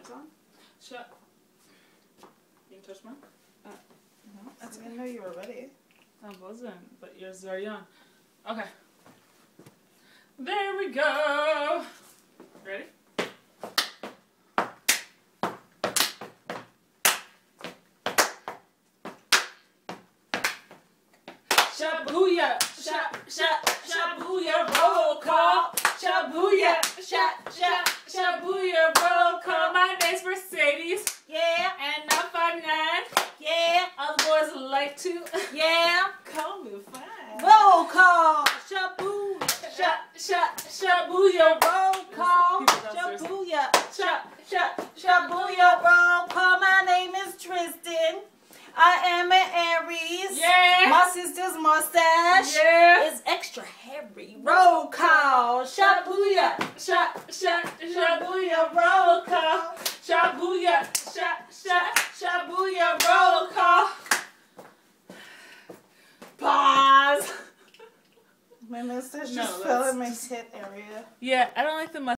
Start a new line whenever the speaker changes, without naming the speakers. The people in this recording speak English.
It's on?
Shut. You can touch mine?
No, I didn't know you were ready.
I wasn't, but yours is already on. Okay. There we go. Ready? Shabooya, Shabooya, roll call. Shabooya, Shabooya, roll call. My name's Mercedes.
Yeah,
And I'm 5'9".
yeah,
Other boys like to.
yeah.
Call me fine.
Roll call. Shabooya.
Shabooya,
Roll call. Shabooya. Shabooya. Roll call. My name is Tristan. I am an Aries.
Yeah.
My sister's mustache is extra hairy. Roll call. Shabooya.
Shabooya, roll call. Shabooya, Shabooya, roll call. Pause.
My mustache
No,
just fell in my tit area.
Yeah, I don't like the mustache.